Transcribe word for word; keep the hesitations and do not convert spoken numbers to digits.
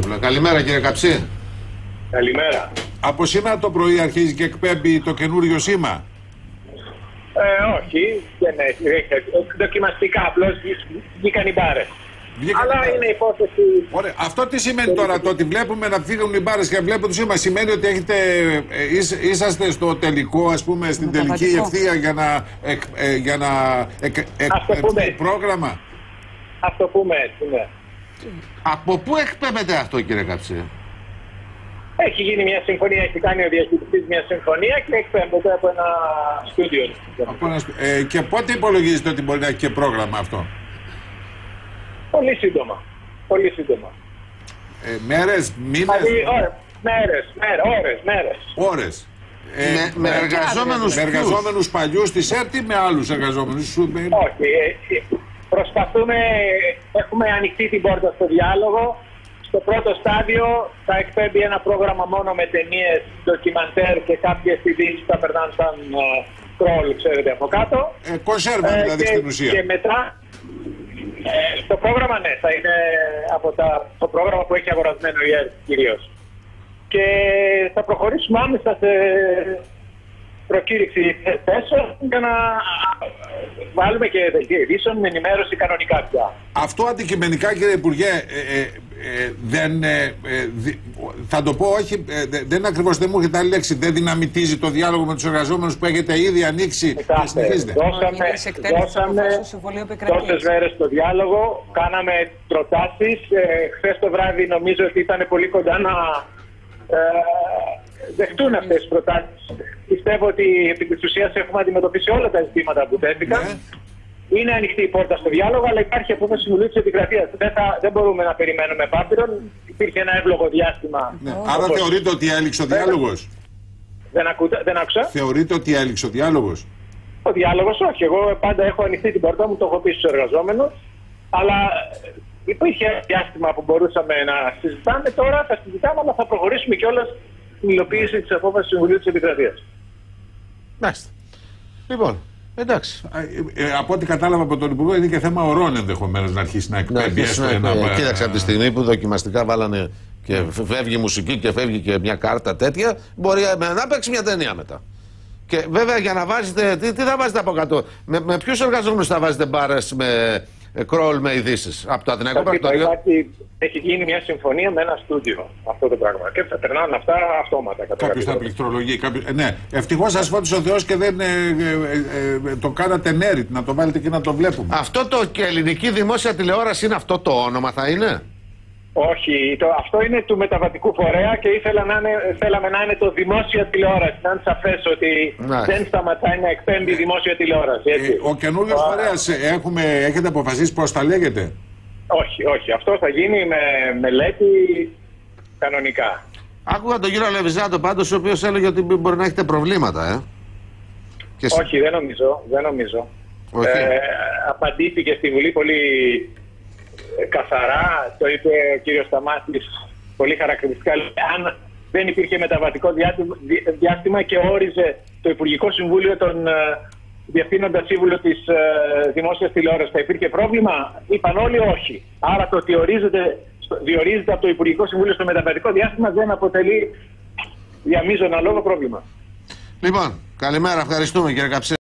δίπλα. Καλημέρα κύριε Καψί. Καλημέρα. Από σήμερα το πρωί αρχίζει και εκπέμπει το καινούριο σήμα. Ε, όχι, δεν έχει. Δοκιμαστικά, απλώς βγήκαν οι μπάρες. Αλλά μπάρες. Είναι υπόθεση. Ωραία. Αυτό τι σημαίνει τώρα, το ότι βλέπουμε να φύγουν οι μπάρες και βλέπω το σήμα, σημαίνει ότι έχετε, ε, είσ, είσαστε στο τελικό, ας πούμε, στην τελική ευθεία για να, εκ, ε, για να εκ, εκ, εκ, πρόγραμμα. Ας το πούμε έτσι, ναι. Από πού εκπέμπεται αυτό κύριε Καψί? Έχει γίνει μια συμφωνία, έχει κάνει ο διαχειριστής μια συμφωνία και εκπέμπεται από ένα στούντιο. Ε, και πότε υπολογίζετε ότι μπορεί να έχει και πρόγραμμα αυτό? Πολύ σύντομα. Πολύ σύντομα. Ε, μέρες, μήνες? Δηλαδή, ώρες, μέρες, μέρες, ώρες, μέρες. Ώρες. Ε, με, με εργαζόμενους, με εργαζόμενους παλιούς της ΕΡΤ ή με άλλους εργαζόμενους? Όχι. Ε, προσπαθούμε, έχουμε ανοιχτή την πόρτα στο διάλογο. Στο πρώτο στάδιο θα εκπέμπει ένα πρόγραμμα μόνο με ταινίες, ντοκιμαντέρ και κάποιες ειδήσεις που θα περνάνε σαν κρόλ, uh, ξέρετε, από κάτω. Ε, κονσέρβα δηλαδή, ε, στην ουσία. Και μετά, ε, το πρόγραμμα ναι, θα είναι από τα, το πρόγραμμα που έχει αγορασμένο η ΕΡΤ κυρίως. Και θα προχωρήσουμε άμεσα σε προκήρυξη θέσεων για να βάλουμε και δελτία ειδήσεων με ενημέρωση κανονικά πια. Αυτό αντικειμενικά κύριε Υπουργέ, ε, ε, ε, δεν, ε, ε, δι, θα το πω όχι, ε, δεν ακριβώς, δεν μου έχετε άλλη λέξη, δεν δυναμητίζει το διάλογο με τους εργαζόμενους που έχετε ήδη ανοίξει και συνεχίζετε? Δώσαμε, δώσαμε τόσες μέρες το διάλογο, κάναμε προτάσεις, ε, χθες το βράδυ νομίζω ότι ήταν πολύ κοντά να ε, δεχτούν αυτές τις προτάσεις. Πιστεύω ότι επί της ουσίας έχουμε αντιμετωπίσει όλα τα ζητήματα που τέθηκαν. Ναι. Είναι ανοιχτή η πόρτα στο διάλογο, αλλά υπάρχει απόφαση Συμβουλίου της Επικρατείας. Δεν, δεν μπορούμε να περιμένουμε επάπειρον. Υπήρχε ένα εύλογο διάστημα. Ναι. Άρα όπως... θεωρείτε ότι έληξε ο διάλογος? Δεν, ακούτε, δεν άκουσα. Θεωρείτε ότι έληξε ο διάλογος? Ο διάλογος όχι. Εγώ πάντα έχω ανοιχτή την πόρτα μου, το έχω πει στους εργαζόμενους. Αλλά υπήρχε ένα διάστημα που μπορούσαμε να συζητάμε. Τώρα θα συζητάμε, αλλά θα προχωρήσουμε κιόλας στην υλοποίηση της απόφασης του Συμβουλίου της Επικρατείας. Μάλιστα. Λοιπόν, εντάξει. Ε, ε, από ό,τι κατάλαβα από τον Υπουργό, είναι και θέμα ωρών ενδεχομένως να αρχίσει να εκπέμπει. Ναι, ναι, ναι. Κοίταξε, από τη στιγμή που δοκιμαστικά βάλανε και φεύγει μουσική και φεύγει και μια κάρτα τέτοια, μπορεί να παίξει μια ταινία μετά. Και βέβαια για να βάζετε. Τι, τι θα βάζετε από κάτω? Με, με ποιους εργαζόμενους θα βάζετε μπάρες με κρόλ με ειδήσεις? Από το Αθηναϊκό Πρακτορείο? Έχει γίνει μια συμφωνία με ένα στούντιο αυτό το πράγμα. Και θα περνάνε αυτά αυτόματα. Κάποιος θα πληκτρολογεί. Κάποιος... Ε, ναι. Ευτυχώς σας φώτισε ο Θεός και δεν ε, ε, ε, το κάνατε merit, να το βάλετε και να το βλέπουμε. Αυτό το και ελληνική δημόσια τηλεόραση είναι αυτό το όνομα, θα είναι? Όχι, το, αυτό είναι του μεταβατικού φορέα και ήθελα να είναι, θέλαμε να είναι το δημόσια τηλεόραση. Να είναι σαφές ότι ναι. δεν σταματάει να εκπέμπει δημόσια τηλεόραση. Έτσι. Ε, ο καινούριος φορέας, έχουμε, έχετε αποφασίσει πώς θα λέγεται? Όχι, όχι. Αυτό θα γίνει με μελέτη κανονικά. Άκουγα τον κύριο Λεβιζάτο πάντως, ο οποίος έλεγε ότι μπορεί να έχετε προβλήματα, ε. Και... Όχι, δεν νομίζω. Δεν νομίζω. Okay. Ε, απαντήθηκε στη Βουλή πολύ καθαρά, το είπε ο κύριος Σταμάτης πολύ χαρακτηριστικά. Αν δεν υπήρχε μεταβατικό διάστημα και όριζε το Υπουργικό Συμβούλιο τον διευθύνοντα σύμβουλο της uh, δημόσιας τηλεόρασης, θα υπήρχε πρόβλημα? Είπαν όλοι όχι. Άρα το ότι ορίζεται, διορίζεται από το Υπουργικό Συμβούλιο στο μεταβατικό διάστημα δεν αποτελεί για μείζωνα λόγο πρόβλημα. Λοιπόν, καλημέρα, ευχαριστούμε κύριε Καψί.